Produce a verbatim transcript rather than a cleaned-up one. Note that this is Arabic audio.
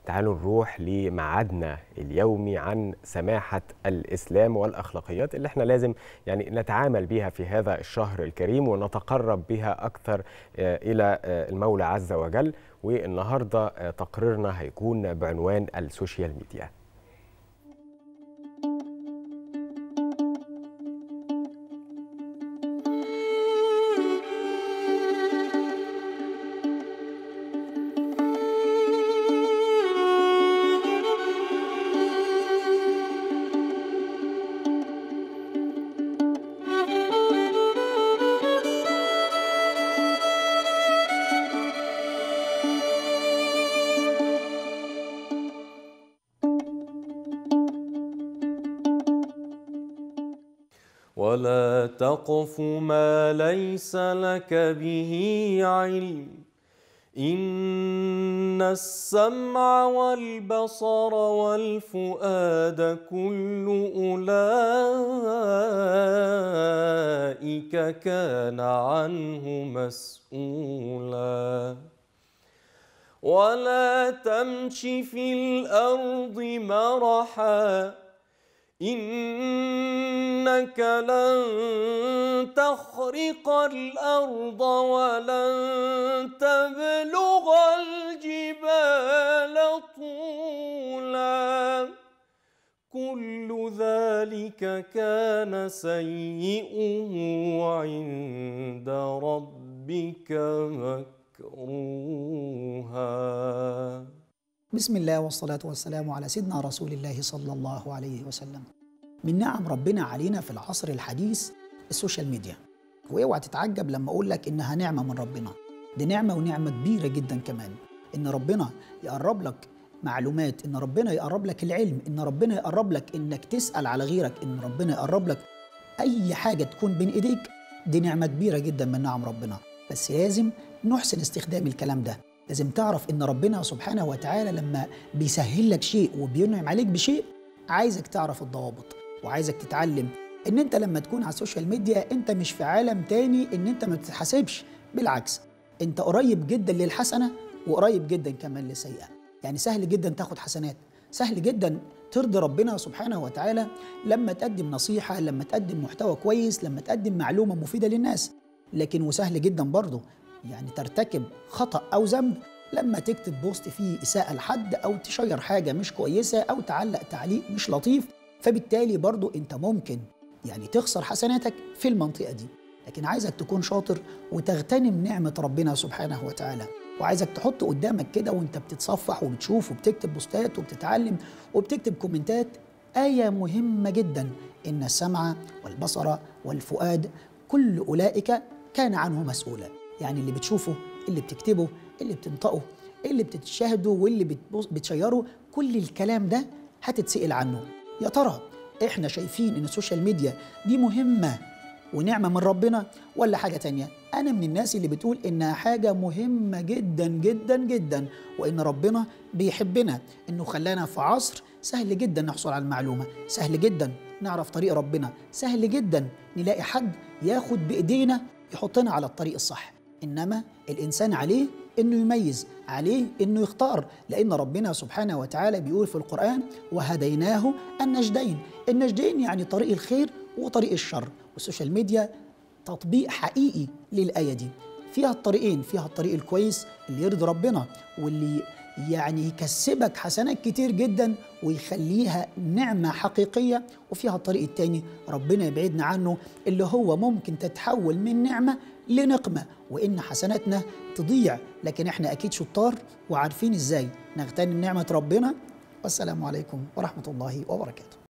تعالوا نروح لميعادنا اليومي عن سماحة الإسلام والأخلاقيات اللي احنا لازم يعني نتعامل بها في هذا الشهر الكريم ونتقرب بها أكثر إلى المولى عز وجل. والنهاردة تقريرنا هيكون بعنوان السوشيال ميديا. ولا تقف ما ليس لك به علم إن السمع والبصر والفؤاد كل أولئك كان عنه مسؤولا ولا تمش في الأرض مرحا إنك لن تخرق الأرض ولن تبلغ الجبال طولا كل ذلك كان سيئه عند ربك مكروها. بسم الله والصلاة والسلام على سيدنا رسول الله صلى الله عليه وسلم. من نعم ربنا علينا في العصر الحديث السوشيال ميديا، واوعى تتعجب لما اقول لك انها نعمة من ربنا. دي نعمة ونعمة كبيرة جدا كمان، ان ربنا يقرب لك معلومات، ان ربنا يقرب لك العلم، ان ربنا يقرب لك انك تسأل على غيرك، ان ربنا يقرب لك اي حاجة تكون بين ايديك. دي نعمة كبيرة جدا من نعم ربنا، بس لازم نحسن استخدام الكلام ده. لازم تعرف ان ربنا سبحانه وتعالى لما بيسهل لك شيء وبينعم عليك بشيء عايزك تعرف الضوابط، وعايزك تتعلم ان انت لما تكون على السوشيال ميديا انت مش في عالم تاني، ان انت ما بتتحاسبش، بالعكس انت قريب جدا للحسنة وقريب جدا كمان للسيئة. يعني سهل جدا تاخد حسنات، سهل جدا ترضي ربنا سبحانه وتعالى لما تقدم نصيحة، لما تقدم محتوى كويس، لما تقدم معلومة مفيدة للناس. لكن وسهل جدا برضه يعني ترتكب خطأ أو ذنب لما تكتب بوست فيه إساءة لحد، أو تشير حاجة مش كويسة، أو تعلق تعليق مش لطيف. فبالتالي برضو أنت ممكن يعني تخسر حسناتك في المنطقة دي. لكن عايزك تكون شاطر وتغتنم نعمة ربنا سبحانه وتعالى، وعايزك تحط قدامك كده وانت بتتصفح وبتشوف وبتكتب بوستات وبتتعلم وبتكتب كومنتات آية مهمة جدا: إن السمع والبصر والفؤاد كل أولئك كان عنه مسؤولا. يعني اللي بتشوفه، اللي بتكتبه، اللي بتنطقه، اللي بتشاهده، واللي بتشيره، كل الكلام ده هتتسأل عنه. يا ترى احنا شايفين ان السوشيال ميديا دي مهمة ونعمة من ربنا ولا حاجة تانية؟ انا من الناس اللي بتقول انها حاجة مهمة جدا جدا جدا، وان ربنا بيحبنا، انه خلانا في عصر سهل جدا نحصل على المعلومة، سهل جدا نعرف طريق ربنا، سهل جدا نلاقي حد ياخد بايدينا يحطنا على الطريق الصح. إنما الإنسان عليه إنه يميز، عليه إنه يختار، لأن ربنا سبحانه وتعالى بيقول في القرآن: وهديناه النجدين. النجدين يعني طريق الخير وطريق الشر، والسوشيال ميديا تطبيق حقيقي للآية دي. فيها الطريقين، فيها الطريق الكويس اللي يرضي ربنا واللي يعني يكسبك حسنات كتير جدا ويخليها نعمة حقيقية، وفيها الطريق التاني ربنا يبعدنا عنه اللي هو ممكن تتحول من نعمة لنقمة وإن حسناتنا تضيع. لكن احنا أكيد شطار وعارفين إزاي نغتنم نعمة ربنا. والسلام عليكم ورحمة الله وبركاته.